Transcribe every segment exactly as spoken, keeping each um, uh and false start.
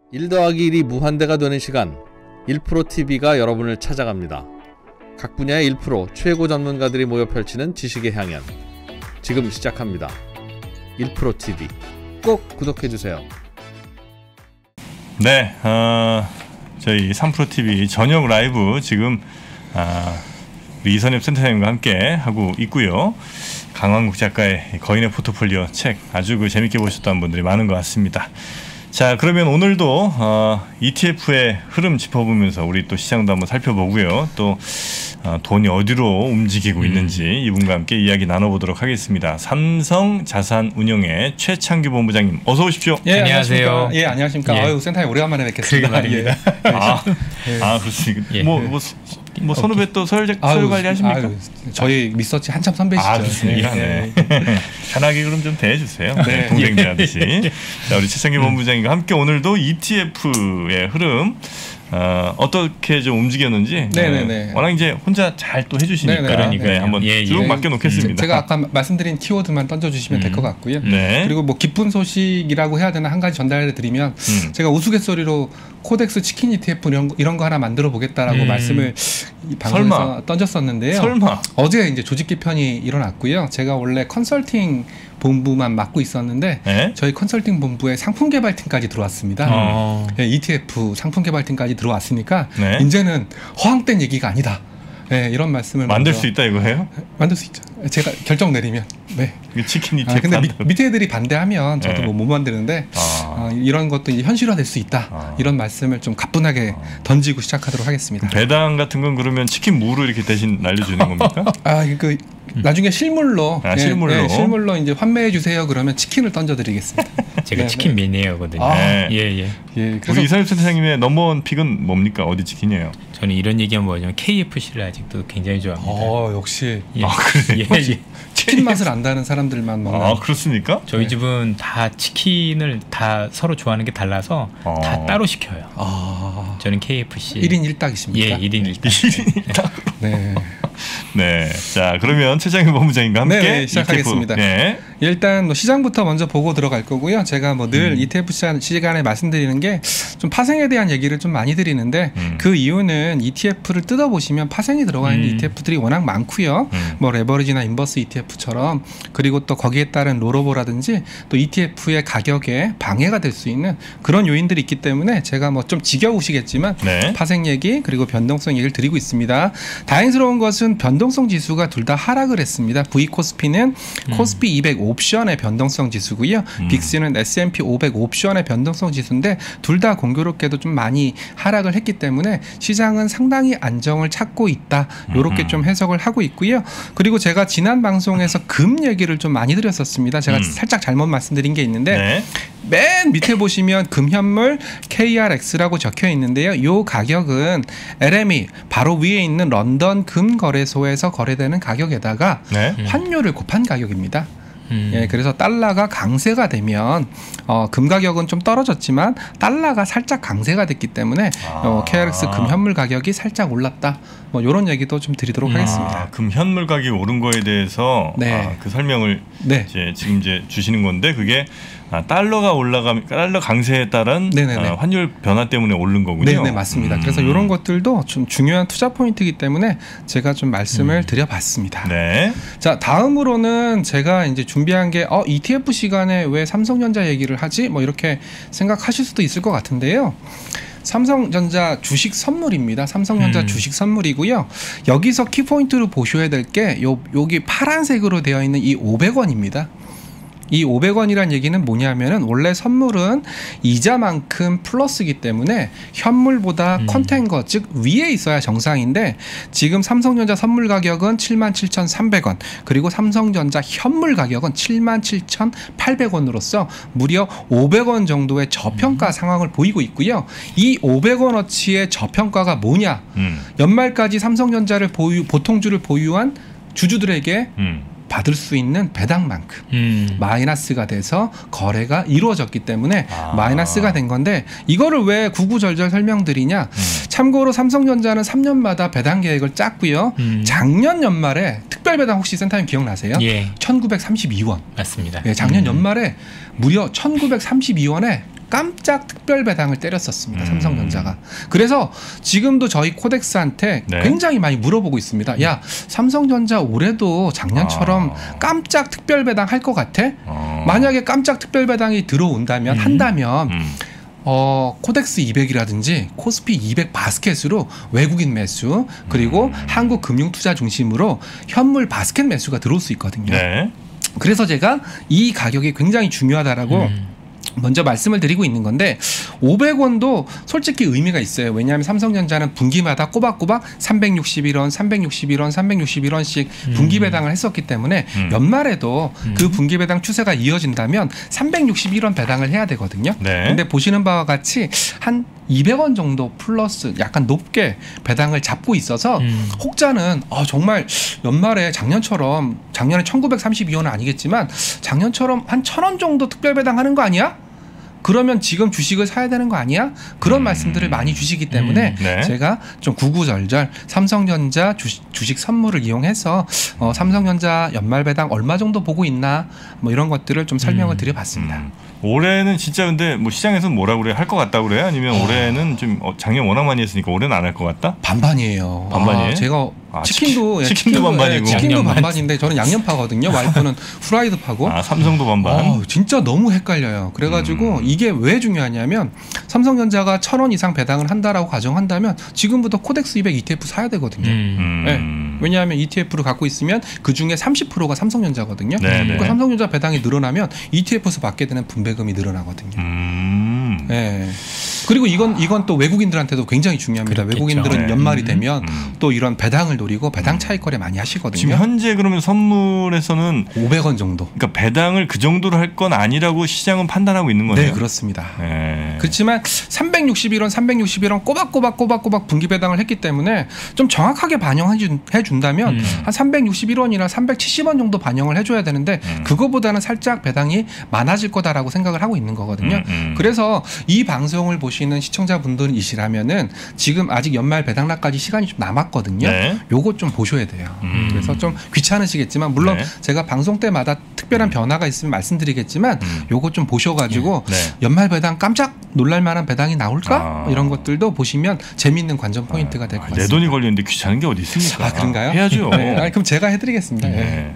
일 더하기 일이 무한대가 되는 시간, 일 프로 티비가 여러분을 찾아갑니다. 각 분야의 일 프로 최고 전문가들이 모여 펼치는 지식의 향연, 지금 시작합니다. 일 프로 티비 꼭 구독해주세요. 네, 어, 저희 삼 프로 티비 저녁 라이브 지금 어, 우리 이선엽 센터장님과 함께 하고 있고요. 강환국 작가의 거인의 포트폴리오 책 아주 그 재밌게 보셨던 분들이 많은 것 같습니다. 자, 그러면 오늘도 어, 이티에프의 흐름 짚어보면서 우리 또 시장도 한번 살펴보고요. 또 어, 돈이 어디로 움직이고 음. 있는지 이분과 함께 이야기 나눠보도록 하겠습니다. 삼성자산운용의 최창규 본부장님, 어서 오십시오. 예, 안녕하세요. 예, 안녕하십니까. 예. 아유, 센터에 오래간만에 뵙겠습니다. 예. 아, 예. 아, 그렇습니까. 예. 뭐, 뭐, 뭐 선후배 또 서열, 서열 관리 하십니까? 아유, 저희 리서치 한참 선배시죠. 아, 그렇습니까. 네. 네. 편하게 그럼 좀 대해주세요. 네. 동생들 하듯이. 자, 우리 최창규 본부장님과 함께 오늘도 이티에프의 흐름 어, 어떻게 좀 움직였는지 네네네. 어, 워낙 이제 혼자 잘 또 해주시니까 그러니까 네, 한번 예, 쭉 예. 맡겨놓겠습니다. 제가 아까 말씀드린 키워드만 던져주시면 음. 될 것 같고요. 네. 그리고 뭐 기쁜 소식이라고 해야 되나 한 가지 전달해드리면 음. 제가 우스갯소리로 코덱스 치킨 이티에프 이런, 이런 거 하나 만들어 보겠다라고 음. 말씀을 방송에서 설마. 던졌었는데요. 설마. 어제 이제 조직 개편이 일어났고요. 제가 원래 컨설팅 본부만 맡고 있었는데 네? 저희 컨설팅 본부에 상품 개발팀까지 들어왔습니다. 어. 네, 이티에프 상품 개발팀까지 들어왔으니까 네? 이제는 허황된 얘기가 아니다. 네, 이런 말씀을 만들 수 있다 이거예요? 만들 수 있죠. 제가 결정 내리면. 네. 치킨 이티에프. 아, 근데 미, 밑에 애들이 반대하면 저도 네. 뭐 못 만드는데 아. 어, 이런 것도 이제 현실화될 수 있다. 아. 이런 말씀을 좀 가뿐하게 아. 던지고 시작하도록 하겠습니다. 배당 같은 건 그러면 치킨 무로 이렇게 대신 날려주는 겁니까? 아, 그 나중에 실물로, 아, 실물로, 예, 예, 실물로 이제 판매해 주세요. 그러면 치킨을 던져드리겠습니다. 제가 네, 치킨 네. 매니아거든요. 아, 네. 예, 예. 예. 우리 이선엽 센터장님의 넘버원 픽은 뭡니까? 어디 치킨이에요? 저는 이런 얘기하면 뭐냐면 케이에프씨를 아직도 굉장히 좋아합니다. 어, 역시. 예. 아, 그래요? 예, 예. 치킨 맛을 안다는 사람들만 먹는. 아, 그렇습니까? 저희 네. 집은 다 치킨을 다 서로 좋아하는 게 달라서 아. 다 따로 시켜요. 아. 저는 케이에프씨. 일 인 일 닭이십니까? 예, 일 인 일 닭. 일 인 일 닭. 네. 네, 자 그러면 최창규 본부장님과 함께 네, 시작하겠습니다. 네. 일단 뭐 시장부터 먼저 보고 들어갈 거고요. 제가 뭐 늘 음. 이티에프 시간에 말씀드리는 게 좀 파생에 대한 얘기를 좀 많이 드리는데 음. 그 이유는 이티에프를 뜯어보시면 파생이 들어가 있는 음. 이티에프들이 워낙 많고요. 음. 뭐 레버리지나 인버스 이티에프처럼 그리고 또 거기에 따른 롤오버라든지 또 이티에프의 가격에 방해가 될 수 있는 그런 요인들이 있기 때문에 제가 뭐 좀 지겨우시겠지만 네. 파생 얘기 그리고 변동성 얘기를 드리고 있습니다. 다행스러운 것은 변동성 지수가 둘 다 하락을 했습니다. V코스피는 음. 코스피 이백 옵션의 변동성 지수고요. 음. 빅스는 에스 앤 피 오백 옵션의 변동성 지수인데 둘 다 공교롭게도 좀 많이 하락을 했기 때문에 시장은 상당히 안정을 찾고 있다. 이렇게 음. 좀 해석을 하고 있고요. 그리고 제가 지난 방송에서 금 얘기를 좀 많이 드렸었습니다. 제가 음. 살짝 잘못 말씀드린 게 있는데 네. 맨 밑에 보시면 금현물 케이알엑스라고 적혀 있는데요. 이 가격은 엘엠이 바로 위에 있는 런던 금거래소에서 거래되는 가격에다가 네. 환율을 곱한 가격입니다. 음. 예, 그래서 달러가 강세가 되면 어, 금 가격은 좀 떨어졌지만 달러가 살짝 강세가 됐기 때문에 아. 어, 케이알엑스 금 현물 가격이 살짝 올랐다. 뭐 이런 얘기도 좀 드리도록 음. 하겠습니다. 아, 금 현물 가격이 오른 거에 대해서 네. 아, 그 설명을 네. 이제 지금 이제 주시는 건데 그게 아, 달러가 올라가면 달러 강세에 따른 아, 환율 변화 때문에 오른 거군요. 네, 맞습니다. 음. 그래서 이런 것들도 좀 중요한 투자 포인트이기 때문에 제가 좀 말씀을 음. 드려봤습니다. 네. 자, 다음으로는 제가 이제 준비한 게 어, 이티에프 시간에 왜 삼성전자 얘기를 하지? 뭐 이렇게 생각하실 수도 있을 것 같은데요. 삼성전자 주식 선물입니다. 삼성전자 음. 주식 선물이고요. 여기서 키포인트로 보셔야 될 게 요 여기 파란색으로 되어 있는 이 오백 원입니다. 이 오백 원이란 얘기는 뭐냐면은 원래 선물은 이자만큼 플러스이기 때문에 현물보다 음. 컨텐거 즉 위에 있어야 정상인데 지금 삼성전자 선물 가격은 칠만 칠천삼백 원 그리고 삼성전자 현물 가격은 칠만 칠천팔백 원으로서 무려 오백 원 정도의 저평가 음. 상황을 보이고 있고요. 이 오백 원어치의 저평가가 뭐냐? 음. 연말까지 삼성전자를 보유 보통주를 보유한 주주들에게 음. 받을 수 있는 배당만큼 음. 마이너스가 돼서 거래가 이루어졌기 때문에 아. 마이너스가 된 건데 이거를 왜 구구절절 설명드리냐. 음. 참고로 삼성전자는 삼 년마다 배당 계획을 짰고요. 음. 작년 연말에 특별배당 혹시 센터님 기억나세요? 예. 천구백삼십이 원. 맞습니다. 예, 작년 음. 연말에 무려 천구백삼십이 원에 깜짝 특별 배당을 때렸었습니다. 음. 삼성전자가. 그래서 지금도 저희 코덱스한테 네. 굉장히 많이 물어보고 있습니다. 야, 삼성전자 올해도 작년처럼 아. 깜짝 특별 배당 할 것 같아? 아. 만약에 깜짝 특별 배당이 들어온다면 음. 한다면 음. 어, 코덱스 이백이라든지 코스피 이백 바스켓으로 외국인 매수 그리고 음. 한국 금융투자 중심으로 현물 바스켓 매수가 들어올 수 있거든요. 네. 그래서 제가 이 가격이 굉장히 중요하다라고 음. 먼저 말씀을 드리고 있는 건데 오백 원도 솔직히 의미가 있어요. 왜냐하면 삼성전자는 분기마다 꼬박꼬박 삼백육십일 원, 삼백육십일 원, 삼백육십일 원씩 분기 배당을 했었기 때문에 음. 연말에도 음. 그 분기 배당 추세가 이어진다면 삼백육십일 원 배당을 해야 되거든요. 네. 근데 보시는 바와 같이 한 이백 원 정도 플러스 약간 높게 배당을 잡고 있어서 음. 혹자는 아, 정말 연말에 작년처럼 작년에 천구백삼십이 원은 아니겠지만 작년처럼 한 천 원 정도 특별 배당하는 거 아니야? 그러면 지금 주식을 사야 되는 거 아니야? 그런 음. 말씀들을 많이 주시기 때문에 음. 네. 제가 좀 구구절절 삼성전자 주식, 주식 선물을 이용해서 어, 삼성전자 연말 배당 얼마 정도 보고 있나 뭐 이런 것들을 좀 설명을 음. 드려봤습니다. 음. 올해는 진짜 근데 뭐 시장에서는 뭐라 그래? 할 것 같다 그래? 아니면 어. 올해는 좀 작년 워낙 많이 했으니까 올해는 안 할 것 같다? 반반이에요. 반반이에요? 아, 제가 아, 치킨도 치킨, 치킨도 반반이고 예, 치킨도 반반인데 저는 양념파거든요. 와이프는 후라이드파고. 아, 삼성도 반반. 어, 진짜 너무 헷갈려요. 그래가지고 음. 이게 왜 중요하냐면 삼성전자가 천 원 이상 배당을 한다라고 가정한다면 지금부터 코덱스 이백 이티에프 사야 되거든요. 음. 네. 왜냐하면 이티에프를 갖고 있으면 그 중에 삼십 퍼센트가 삼성전자거든요. 네네. 그러니까 삼성전자 배당이 늘어나면 이티에프에서 받게 되는 분배금이 늘어나거든요. 음. 네. 그리고 이건 이건 또 외국인들한테도 굉장히 중요합니다. 그렇겠죠. 외국인들은 네. 연말이 되면 음. 또 이런 배당을 노리고 배당 차익 거래 많이 하시거든요. 지금 현재 그러면 선물에서는 오백 원 정도. 그러니까 배당을 그 정도로 할 건 아니라고 시장은 판단하고 있는 거네요. 네, 그렇습니다. 네. 그렇지만 삼백육십일 원, 삼백육십일 원 꼬박꼬박 꼬박꼬박 분기 배당을 했기 때문에 좀 정확하게 반영해 준다면 음. 한 삼백육십일 원이나 삼백칠십 원 정도 반영을 해줘야 되는데 음. 그거보다는 살짝 배당이 많아질 거다라고 생각을 하고 있는 거거든요. 음, 음. 그래서 이 방송을 보시는 시청자분들이시라면은 지금 아직 연말 배당날까지 시간이 좀 남았거든요. 네. 요거 좀 보셔야 돼요. 음. 그래서 좀 귀찮으시겠지만 물론 네. 제가 방송 때마다 특별한 변화가 있으면 말씀드리겠지만 음. 요거 좀 보셔가지고 네. 연말 배당 깜짝 놀랄만한 배당이 나올까? 아. 이런 것들도 보시면 재미있는 관전 포인트가 될 것 같습니다. 내 돈이 걸리는데 귀찮은 게 어디 있습니까? 아, 그런가요? 해야죠. 네. 아니, 그럼 제가 해드리겠습니다. 네. 네. 네.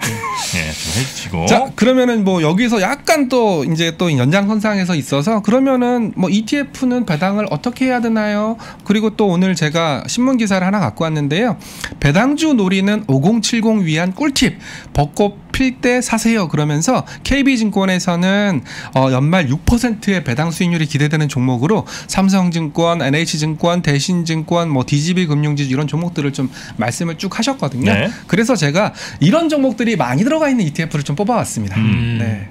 좀 해주시고. 자, 그러면은 뭐 여기서 약간 또 이제 또 연장선상에서 있어서 그러면은 뭐 이티에프는 배당을 어떻게 해야 되나요? 그리고 또 오늘 제가 신문 기사를 하나 갖고 왔는데요. 배당주 노리는 오공칠공 위한 꿀팁. 벚꽃 필 때 사세요. 그러면서 케이비증권에서는 어, 연말 육 퍼센트의 배당 수익률이 기대되는 종목으로 삼성증권, 엔에이치증권, 대신증권, 뭐 디지비금융지주 이런 종목들을 좀 말씀을 쭉 하셨거든요. 네. 그래서 제가 이런 종목들이 많이 들어가 있는 이티에프를 좀 뽑아왔습니다. 음. 네.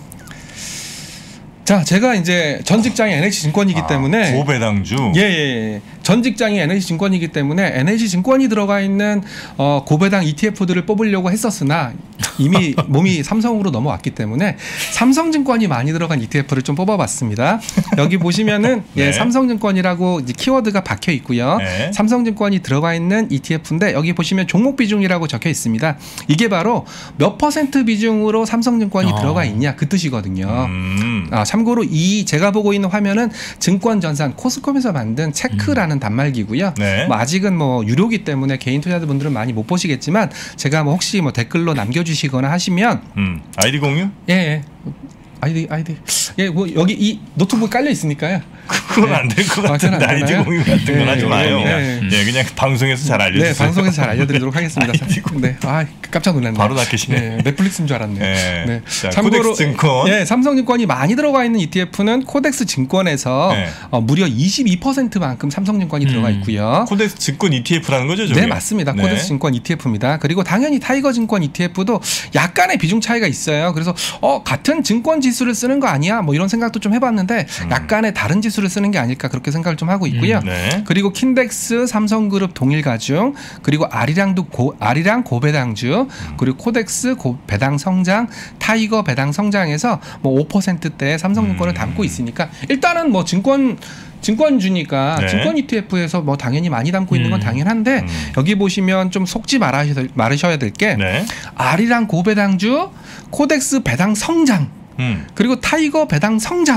자, 제가 이제 전 직장이 엔에이치증권이기 아, 때문에 고배당주. 예, 예. 전 직장이 엔에이치증권이기 때문에 엔에이치증권이 들어가 있는 어, 고배당 이티에프들을 뽑으려고 했었으나 이미 몸이 삼성으로 넘어왔기 때문에 삼성증권이 많이 들어간 이티에프를 좀 뽑아봤습니다. 여기 보시면은 네. 예, 삼성증권이라고 이제 키워드가 박혀 있고요. 네. 삼성증권이 들어가 있는 이티에프인데 여기 보시면 종목 비중이라고 적혀 있습니다. 이게 바로 몇 퍼센트 비중으로 삼성증권이 어. 들어가 있냐 그 뜻이거든요. 음. 아, 참고로 이 제가 보고 있는 화면은 증권전산 코스콤에서 만든 체크라는 음. 단말기고요. 네. 뭐 아직은 뭐 유료기 때문에 개인 투자자분들은 많이 못 보시겠지만 제가 뭐 혹시 뭐 댓글로 남겨주시거나 하시면 음. 아이디 공유? 예, 예. 아이디 아이디 예, 뭐 여기 이 노트북 깔려 있으니까요. 그건 안 될 것 같은데 아, 아이디 공유 같은 건 하지 마요. 네, 네. 네, 그냥 방송에서 잘 알려주세요. 네, 방송에서 잘 알려드리도록 하겠습니다. 네, 아 깜짝 놀랐네요. 바로 낚이시네. 네, 넷플릭스인 줄 알았네요. 네. 네. 자, 참고로 코덱스 증권. 예, 삼성증권이 많이 들어가 있는 이티에프는 코덱스 증권에서 네. 어, 무려 이십이 퍼센트만큼 삼성증권이 음. 들어가 있고요. 코덱스 증권 이티에프라는 거죠, 저게? 네, 맞습니다. 네. 코덱스 증권 이티에프입니다. 그리고 당연히 타이거증권 이티에프도 약간의 비중 차이가 있어요. 그래서 어 같은 증권 지수를 쓰는 거 아니야? 뭐 이런 생각도 좀 해봤는데 음. 약간의 다른 지수를 쓰는 게 아닐까 그렇게 생각을 좀 하고 있고요. 음, 네. 그리고 킨덱스, 삼성그룹, 동일가중, 그리고 아리랑도 고, 아리랑 고배당주, 음. 그리고 코덱스 고 배당 성장, 타이거 배당 성장에서 뭐 오 퍼센트대 삼성증권을 음. 담고 있으니까 일단은 뭐 증권 증권주니까 네. 증권 이티에프에서 뭐 당연히 많이 담고 음. 있는 건 당연한데 음. 여기 보시면 좀 속지 말으셔야 될 게 네. 아리랑 고배당주, 코덱스 배당 성장, 음. 그리고 타이거 배당 성장.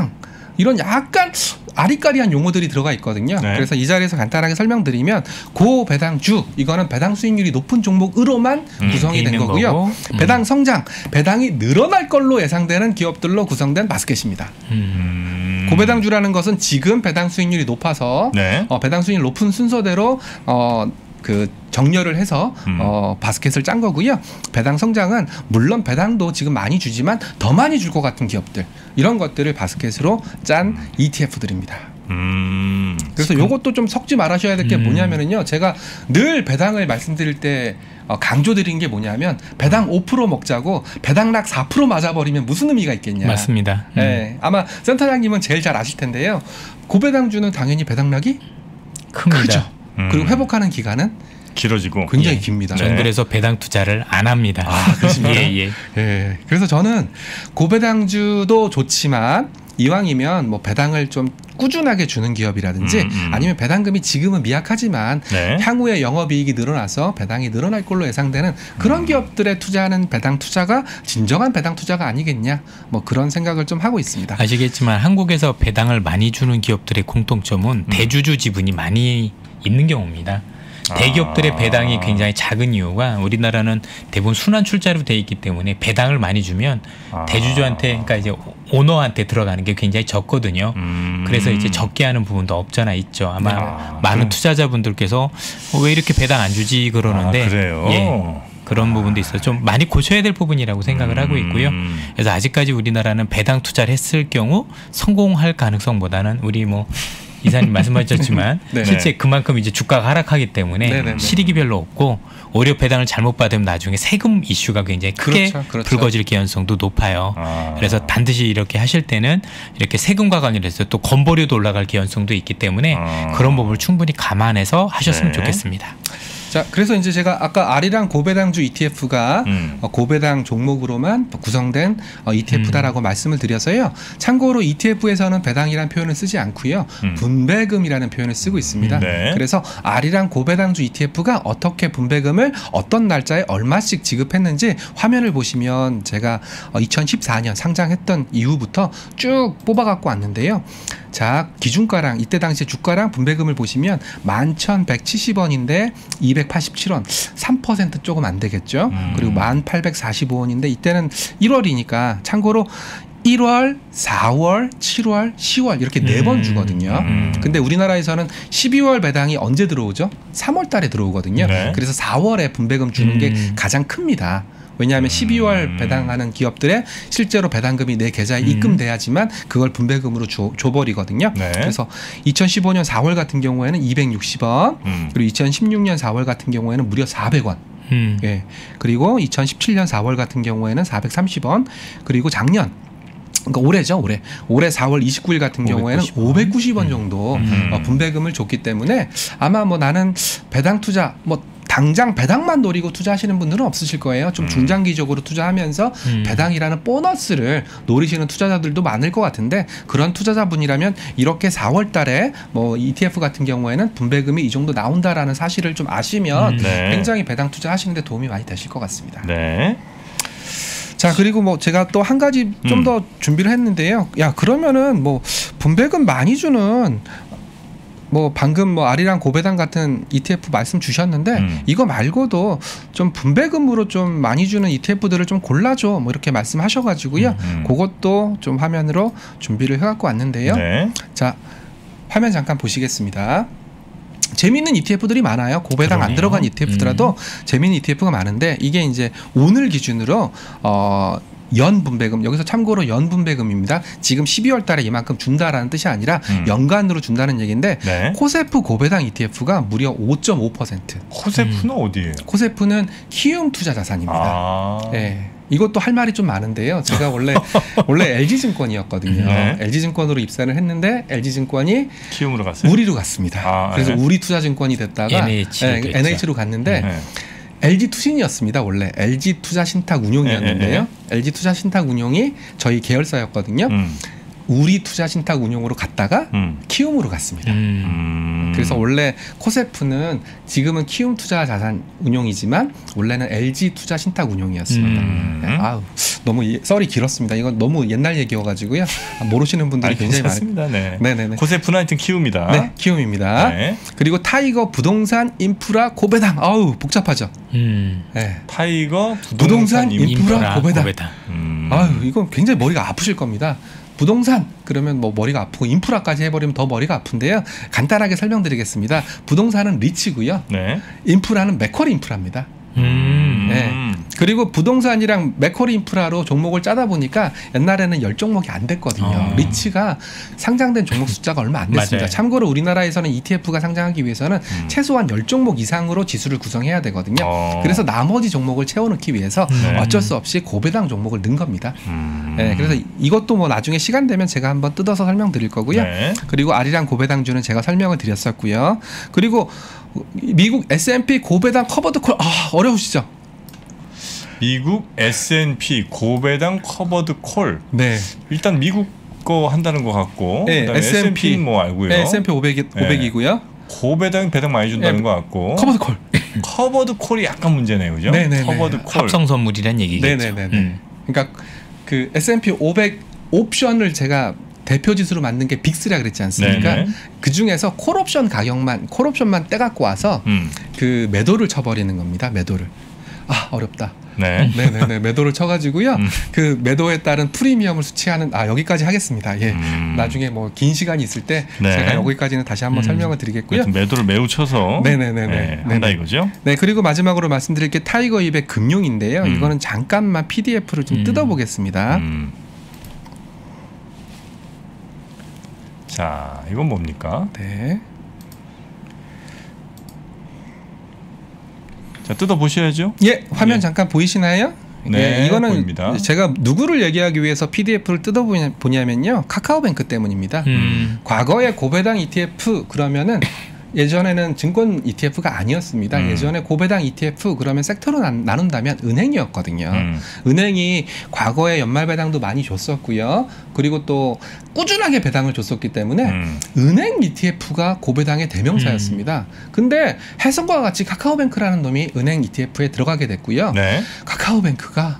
이런 약간 아리까리한 용어들이 들어가 있거든요. 네. 그래서 이 자리에서 간단하게 설명드리면 고배당주 이거는 배당 수익률이 높은 종목으로만 음, 구성이 된 거고요. 음. 배당 성장, 배당이 늘어날 걸로 예상되는 기업들로 구성된 바스켓입니다. 음. 고배당주라는 것은 지금 배당 수익률이 높아서 네. 어, 배당 수익률 높은 순서대로 어, 그 정렬을 해서 음. 어, 바스켓을 짠 거고요. 배당 성장은 물론 배당도 지금 많이 주지만 더 많이 줄 것 같은 기업들 이런 것들을 바스켓으로 짠 이티에프들입니다. 음. 그래서 요것도 좀 섞지 말아셔야 될 게 음. 뭐냐면은요. 제가 늘 배당을 말씀드릴 때 어, 강조드린 게 뭐냐면 배당 오 퍼센트 먹자고 배당락 사 퍼센트 맞아버리면 무슨 의미가 있겠냐. 맞습니다. 음. 네, 아마 센터장님은 제일 잘 아실 텐데요. 고배당주는 당연히 배당락이 큽니다. 크죠. 음. 그리고 회복하는 기간은 길어지고 굉장히 예. 깁니다. 저는 네. 그래서 배당 투자를 안 합니다. 아, 그렇습니까? 예, 예. 예. 그래서 저는 고배당주도 좋지만 이왕이면 뭐 배당을 좀 꾸준하게 주는 기업이라든지 음, 음. 아니면 배당금이 지금은 미약하지만 네. 향후에 영업이익이 늘어나서 배당이 늘어날 걸로 예상되는 그런 음. 기업들에 투자하는 배당 투자가 진정한 배당 투자가 아니겠냐 뭐 그런 생각을 좀 하고 있습니다. 아시겠지만 한국에서 배당을 많이 주는 기업들의 공통점은 음. 대주주 지분이 많이 있는 경우입니다. 대기업들의 배당이 굉장히 작은 이유가 우리나라는 대부분 순환 출자로 돼 있기 때문에 배당을 많이 주면 아. 대주주한테 그러니까 이제 오너한테 들어가는 게 굉장히 적거든요. 음. 그래서 이제 적게 하는 부분도 없잖아 있죠. 아마 아. 많은 투자자분들께서 왜 이렇게 배당 안 주지 그러는데 아, 그래요? 예. 그런 부분도 있어서 좀 많이 고쳐야 될 부분이라고 생각을 음. 하고 있고요. 그래서 아직까지 우리나라는 배당 투자를 했을 경우 성공할 가능성보다는 우리 뭐 이사님 말씀하셨지만 네. 실제 그만큼 이제 주가가 하락하기 때문에 네네네. 실익이 별로 없고 오히려 배당을 잘못 받으면 나중에 세금 이슈가 굉장히 크게 그렇죠, 그렇죠. 불거질 개연성도 높아요. 아. 그래서 반드시 이렇게 하실 때는 이렇게 세금과 관련해서 또 건보료도 올라갈 개연성도 있기 때문에 아. 그런 부분을 충분히 감안해서 하셨으면 네. 좋겠습니다. 자, 그래서 이제 제가 아까 R이랑 고배당주 이티에프가 음. 어, 고배당 종목으로만 구성된 어, 이티에프다라고 음. 말씀을 드려서요. 참고로 이티에프에서는 배당이라는 표현을 쓰지 않고요. 음. 분배금이라는 표현을 쓰고 있습니다. 네. 그래서 R이랑 고배당주 이티에프가 어떻게 분배금을 어떤 날짜에 얼마씩 지급했는지 화면을 보시면 제가 어, 이천십사 년 상장했던 이후부터 쭉 뽑아갖고 왔는데요. 자, 기준가랑 이때 당시 주가랑 분배금을 보시면 만 천백칠십 원인데 이백팔십칠 원, 삼 퍼센트 조금 안 되겠죠. 음. 그리고 만 팔백사십오 원인데 이때는 일월이니까 참고로 일월, 사월, 칠월, 시월 이렇게 네 번 음. 주거든요. 음. 근데 우리나라에서는 십이월 배당이 언제 들어오죠? 삼월 달에 들어오거든요. 네. 그래서 사월에 분배금 주는 음. 게 가장 큽니다. 왜냐하면 십이월 배당하는 기업들의 실제로 배당금이 내 계좌에 음. 입금돼야지만 그걸 분배금으로 줘, 줘버리거든요. 네. 그래서 이천십오 년 사월 같은 경우에는 이백육십 원, 음. 그리고 이천십육 년 사월 같은 경우에는 무려 사백 원. 음. 예. 그리고 이천십칠 년 사월 같은 경우에는 사백삼십 원, 그리고 작년 그러니까 올해죠, 올해. 올해 사월 이십구 일 같은 경우에는 오백구십 원, 오백구십 원 정도 음. 어, 분배금을 줬기 때문에 아마 뭐 나는 배당 투자 뭐 당장 배당만 노리고 투자하시는 분들은 없으실 거예요. 좀 중장기적으로 투자하면서 음. 배당이라는 보너스를 노리시는 투자자들도 많을 것 같은데 그런 투자자분이라면 이렇게 사월 달에 뭐 이티에프 같은 경우에는 분배금이 이 정도 나온다라는 사실을 좀 아시면 음. 네. 굉장히 배당 투자하시는 데 도움이 많이 되실 것 같습니다. 네. 자, 그리고 뭐 제가 또 한 가지 좀 더 음. 준비를 했는데요. 야, 그러면은 뭐 분배금 많이 주는 뭐 방금 뭐 R이랑 고배당 같은 이티에프 말씀 주셨는데 음. 이거 말고도 좀 분배금으로 좀 많이 주는 이티에프들을 좀 골라줘 뭐 이렇게 말씀하셔가지고요. 음, 음. 그것도 좀 화면으로 준비를 해갖고 왔는데요. 네. 자, 화면 잠깐 보시겠습니다. 재미있는 이티에프들이 많아요. 고배당 그러네요. 안 들어간 이티에프더라도 음. 재미있는 이티에프가 많은데 이게 이제 오늘 기준으로 어. 연 분배금, 여기서 참고로 연 분배금입니다. 지금 십이월 달에 이만큼 준다라는 뜻이 아니라 음. 연간으로 준다는 얘기인데 네. 코세프 고배당 이티에프가 무려 오 점 오 퍼센트. 코세프는 음. 어디예요? 코세프는 키움 투자자산입니다. 아. 네. 이것도 할 말이 좀 많은데요. 제가 원래 원래 엘지증권이었거든요. 네. 엘지증권으로 입사를 했는데 엘지증권이 키움으로 갔어요. 우리로 갔습니다. 아, 그래서 네. 우리투자증권이 됐다가 엔에이치로, 네, 엔에이치로 갔는데 네. 엘지투신이었습니다. 원래 엘지투자신탁운용이었는데요. 네, 네, 네. 엘지투자신탁운용이 저희 계열사였거든요. 음. 우리 투자 신탁 운용으로 갔다가 음. 키움으로 갔습니다. 음. 그래서 원래 코세프는 지금은 키움 투자 자산 운용이지만 원래는 엘지 투자 신탁 운용이었습니다. 음. 네, 아우, 너무 이, 썰이 길었습니다. 이건 너무 옛날 얘기여가지고요. 모르시는 분들이 아니, 굉장히 괜찮습니다. 네. 네네네. 코세프는 하여튼 키움이다. 네, 키움입니다. 네. 그리고 타이거 부동산 인프라 고배당. 아우 복잡하죠. 음. 네. 타이거 부동산, 부동산 인프라, 인프라 고배당. 고배당. 음. 아유, 이건 굉장히 머리가 아프실 겁니다. 부동산 그러면 뭐 머리가 아프고 인프라까지 해버리면 더 머리가 아픈데요. 간단하게 설명드리겠습니다. 부동산은 리츠고요. 네. 인프라는 맥쿼리 인프라입니다. 음. 네. 그리고 부동산이랑 맥쿼리 인프라로 종목을 짜다 보니까 옛날에는 열 종목이 안 됐거든요. 어. 리츠가 상장된 종목 숫자가 얼마 안 됐습니다. 맞아요. 참고로 우리나라에서는 이티에프가 상장하기 위해서는 음. 최소한 열 종목 이상으로 지수를 구성해야 되거든요. 어. 그래서 나머지 종목을 채워넣기 위해서 네. 어쩔 수 없이 고배당 종목을 넣은 겁니다. 음. 네, 그래서 이것도 뭐 나중에 시간 되면 제가 한번 뜯어서 설명드릴 거고요. 네. 그리고 아리랑 고배당주는 제가 설명을 드렸었고요. 그리고 미국 에스 앤 피 고배당 커버드 콜 아, 어려우시죠? 미국 에스 앤 피 고배당 커버드 콜. 네. 일단 미국 거 한다는 것 같고. 네, 그다음에 에스 앤 피 에스 앤 피는 뭐 알고요. 네, 에스 앤 피 오백이, 네. 오백이고요. 고배당 배당 많이 준다는 네, 것 같고. 커버드 콜. 커버드 콜이 약간 문제네요, 그죠? 네네네. 커버드 콜. 합성 선물이란 얘기겠죠. 네네네. 음. 그러니까 그 에스 앤 피 오백 옵션을 제가 대표 지수로 만든 게 빅스라 그랬지 않습니까? 네네. 그 중에서 콜옵션 가격만 콜옵션만 떼갖고 와서 음. 그 매도를 쳐버리는 겁니다. 매도를. 아 어렵다. 네. 네네네 매도를 쳐가지고요. 음. 그 매도에 따른 프리미엄을 수취하는 아 여기까지 하겠습니다. 예. 음. 나중에 뭐 긴 시간이 있을 때 네. 제가 여기까지는 다시 한번 음. 설명을 드리겠고요. 하여튼 매도를 매우 쳐서 네네네네. 네, 한다 네네. 이거죠? 네 그리고 마지막으로 말씀드릴 게 타이거 이백 금융인데요. 음. 이거는 잠깐만 피디에프를 좀 음. 뜯어보겠습니다. 음. 자, 이건 뭡니까? 네. 자, 뜯어 보셔야죠. 예, 화면 예. 잠깐 보이시나요? 네, 예, 이거는 보입니다. 제가 누구를 얘기하기 위해서 피디에프를 뜯어보냐면요. 카카오뱅크 때문입니다. 음. 과거에 고배당 이티에프 그러면은 예전에는 증권 이티에프가 아니었습니다. 음. 예전에 고배당 이티에프 그러면 섹터로 나, 나눈다면 은행이었거든요. 음. 은행이 과거에 연말 배당도 많이 줬었고요. 그리고 또 꾸준하게 배당을 줬었기 때문에 음. 은행 이티에프가 고배당의 대명사였습니다. 근데 해성과 같이 카카오뱅크라는 놈이 은행 이티에프에 들어가게 됐고요. 네. 카카오뱅크가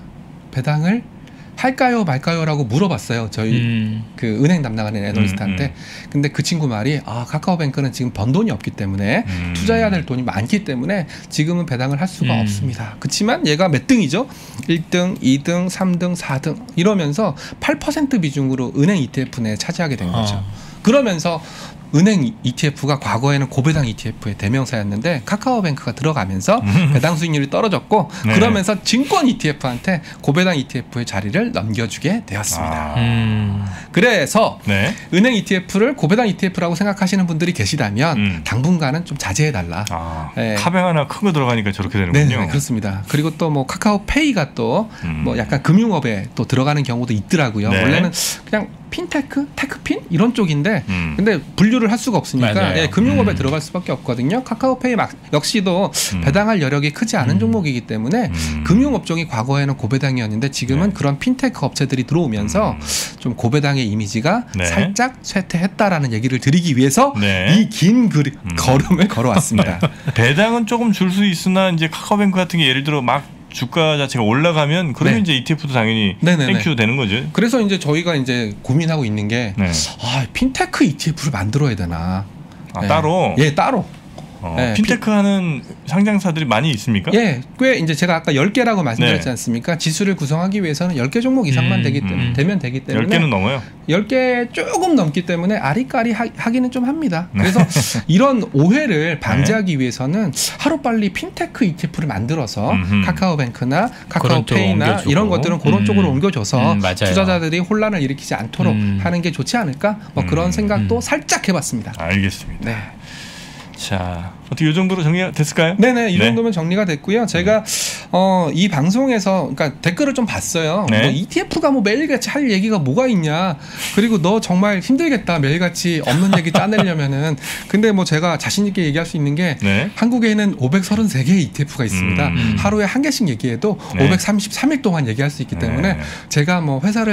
배당을 할까요 말까요라고 물어봤어요. 저희 음. 그 은행 담당하는 애널리스트한테. 음, 음. 근데 그 친구 말이 아 카카오뱅크는 지금 번 돈이 없기 때문에 음. 투자해야 될 돈이 많기 때문에 지금은 배당을 할 수가 음. 없습니다. 그렇지만 얘가 몇 등이죠? 일 등, 이 등, 삼 등, 사 등 이러면서 팔 퍼센트 비중으로 은행 이티에프 내에 차지하게 된 거죠. 어. 그러면서 은행 이티에프가 과거에는 고배당 이티에프의 대명사였는데 카카오뱅크가 들어가면서 배당 수익률이 떨어졌고 네. 그러면서 증권 이티에프한테 고배당 이티에프의 자리를 넘겨주게 되었습니다. 아. 음. 그래서 네. 은행 이티에프를 고배당 이티에프라고 생각하시는 분들이 계시다면 음. 당분간은 좀 자제해달라. 아, 네. 카뱅 하나 큰 거 들어가니까 저렇게 되는군요. 네, 그렇습니다. 그리고 또 뭐 카카오페이가 또 뭐 음. 약간 금융업에 또 들어가는 경우도 있더라고요. 네. 원래는 그냥 핀테크, 테크핀 이런 쪽인데 음. 근데 분류를 할 수가 없으니까 맞아요. 예, 금융업에 음. 들어갈 수밖에 없거든요. 카카오페이 막 역시도 음. 배당할 여력이 크지 않은 음. 종목이기 때문에 음. 금융업종이 과거에는 고배당이었는데 지금은 네. 그런 핀테크 업체들이 들어오면서 음. 좀 고배당의 이미지가 네. 살짝 쇠퇴했다라는 얘기를 드리기 위해서 네. 이 긴 음. 걸음을 걸어왔습니다. 배당은 조금 줄 수 있으나 이제 카카오뱅크 같은 게 예를 들어 막 주가 자체가 올라가면 그러면 네. 이제 이티에프도 당연히 네네네. 땡큐 되는 거죠. 그래서 이제 저희가 이제 고민하고 있는 게 네. 아, 핀테크 이티에프를 만들어야 되나? 아, 예. 따로 예, 따로. 어, 네, 핀테크 하는 상장사들이 많이 있습니까? 예, 꽤 이제 제가 아까 열 개라고 말씀드렸지 네. 않습니까? 지수를 구성하기 위해서는 열 개 종목 이상만 음, 되기 음. 때문에 되면 되기 때문에 열 개는 넘어요. 열 개 조금 넘기 때문에 아리까리 하, 하기는 좀 합니다. 그래서 이런 오해를 방지하기 위해서는 하루빨리 핀테크 이티에프를 만들어서 음흠. 카카오뱅크나 그런 쪽으로 카카오페이나 옮겨주고. 이런 것들은 그런 음. 쪽으로 옮겨줘서 음, 맞아요. 투자자들이 혼란을 일으키지 않도록 음. 하는 게 좋지 않을까? 뭐 음. 그런 생각도 음. 살짝 해봤습니다. 알겠습니다. 네. 자, 어떻게 이 정도로 정리가 됐을까요? 네네 이 네. 정도면 정리가 됐고요. 제가 어, 이 방송에서 그러니까 댓글을 좀 봤어요. 네. 뭐 이티에프가 뭐 매일같이 할 얘기가 뭐가 있냐. 그리고 너 정말 힘들겠다 매일같이 없는 얘기 짜내려면은. 근데 뭐 제가 자신 있게 얘기할 수 있는 게 네. 한국에는 오백삼십삼 개의 이티에프가 있습니다. 음. 하루에 한 개씩 얘기해도 네. 오백삼십삼 일 동안 얘기할 수 있기 때문에 네. 제가 뭐 회사를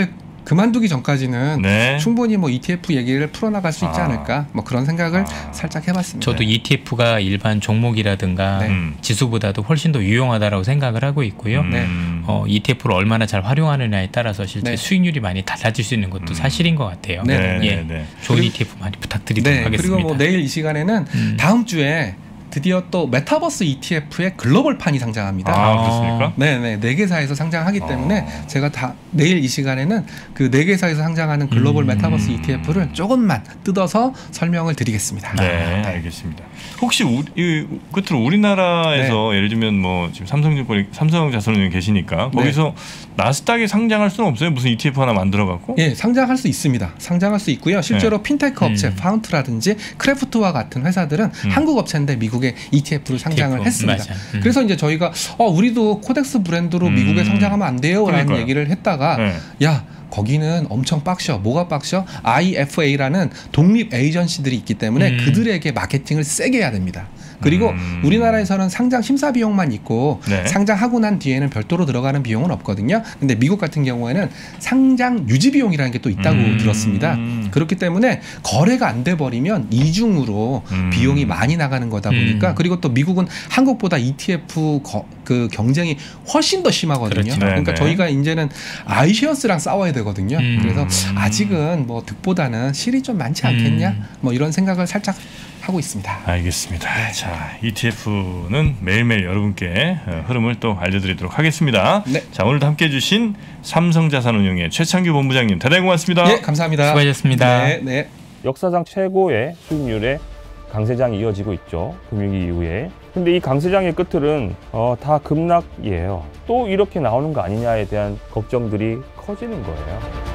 그만두기 전까지는 네. 충분히 뭐 이티에프 얘기를 풀어나갈 수 있지 아. 않을까 뭐 그런 생각을 아. 살짝 해봤습니다. 저도 이티에프가 일반 종목이라든가 네. 음. 지수보다도 훨씬 더 유용하다라고 생각을 하고 있고요. 네. 음. 어, 이티에프를 얼마나 잘 활용하느냐에 따라서 실제 네. 수익률이 많이 달라질 수 있는 것도 음. 사실인 것 같아요. 네. 네, 예. 네, 네. 좋은 그리고- 이티에프 많이 부탁드리도록 네, 하겠습니다. 그리고 뭐 내일 이 시간에는 음. 다음 주에 드디어 또 메타버스 이티에프의 글로벌판이 상장합니다. 아, 그렇습니까? 네네 네 개사에서 상장하기 때문에 어. 제가 다 내일 이 시간에는 그 네 개사에서 상장하는 글로벌 음. 메타버스 이티에프를 조금만 뜯어서 설명을 드리겠습니다. 네, 알겠습니다. 혹시 우리, 이, 끝으로 우리나라에서 예를 들면 뭐 지금 삼성증권이 삼성자산운용 계시니까 네. 거기서 나스닥에 상장할 수는 없어요? 무슨 이티에프 하나 만들어 갖고? 예, 상장할 수 있습니다. 상장할 수 있고요. 실제로 핀테크 업체 음. 파운트라든지 크래프트와 같은 회사들은 음. 한국 업체인데 미국에 이티에프를 상장을 이티에프, 했습니다. 맞아. 음. 그래서 이제 저희가 어, 우리도 코덱스 브랜드로 음. 미국에 상장하면 안 돼요라는 그러니까요. 얘기를 했다가 네. 야 거기는 엄청 빡셔. 뭐가 빡셔? 아이에프에이라는 독립 에이전시들이 있기 때문에 음. 그들에게 마케팅을 세게 해야 됩니다. 그리고 음. 우리나라에서는 상장 심사 비용만 있고 네. 상장하고 난 뒤에는 별도로 들어가는 비용은 없거든요. 근데 미국 같은 경우에는 상장 유지 비용이라는 게 또 있다고 음. 들었습니다. 그렇기 때문에 거래가 안 돼 버리면 이중으로 음. 비용이 많이 나가는 거다 보니까 음. 그리고 또 미국은 한국보다 이티에프 거, 그 경쟁이 훨씬 더 심하거든요. 그렇죠. 그러니까 네, 네. 저희가 이제는 아이쉐어스랑 싸워야 되거든요. 음. 그래서 아직은 뭐 득보다는 실이 좀 많지 않겠냐? 음. 뭐 이런 생각을 살짝 하고 있습니다. 알겠습니다. 자, 이티에프는 매일매일 여러분께 어, 흐름을 또 알려드리도록 하겠습니다. 네. 자, 오늘도 함께해 주신 삼성자산운용의 최창규 본부장님 대단히 고맙습니다. 예, 감사합니다. 수고하셨습니다. 네, 네. 역사상 최고의 수익률의 강세장이 이어지고 있죠. 금융위기 이후에. 근데 이 강세장의 끝들은 어, 다 급락이에요. 또 이렇게 나오는 거 아니냐에 대한 걱정들이 커지는 거예요.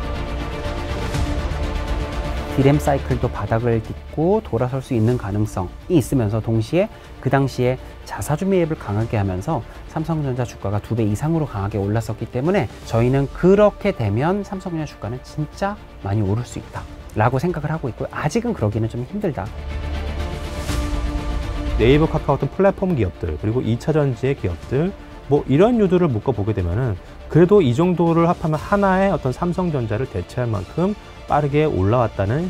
디램 사이클도 바닥을 딛고 돌아설 수 있는 가능성이 있으면서 동시에 그 당시에 자사주 매입을 강하게 하면서 삼성전자 주가가 두 배 이상으로 강하게 올랐었기 때문에 저희는 그렇게 되면 삼성전자 주가는 진짜 많이 오를 수 있다 라고 생각을 하고 있고요. 아직은 그러기는 좀 힘들다. 네이버, 카카오톡 플랫폼 기업들 그리고 이 차 전지의 기업들 뭐 이런 유두를 묶어보게 되면은 그래도 이 정도를 합하면 하나의 어떤 삼성전자를 대체할 만큼 빠르게 올라왔다는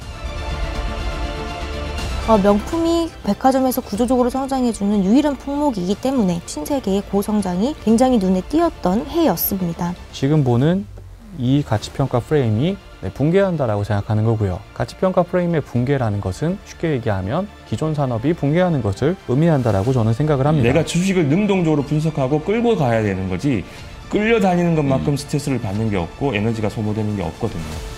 어, 명품이 백화점에서 구조적으로 성장해주는 유일한 품목이기 때문에 신세계의 고성장이 굉장히 눈에 띄었던 해였습니다. 지금 보는 이 가치평가 프레임이 붕괴한다라고 생각하는 거고요. 가치평가 프레임의 붕괴라는 것은 쉽게 얘기하면 기존 산업이 붕괴하는 것을 의미한다라고 저는 생각을 합니다. 내가 주식을 능동적으로 분석하고 끌고 가야 되는 거지 끌려다니는 것만큼 스트레스를 받는 게 없고 에너지가 소모되는 게 없거든요.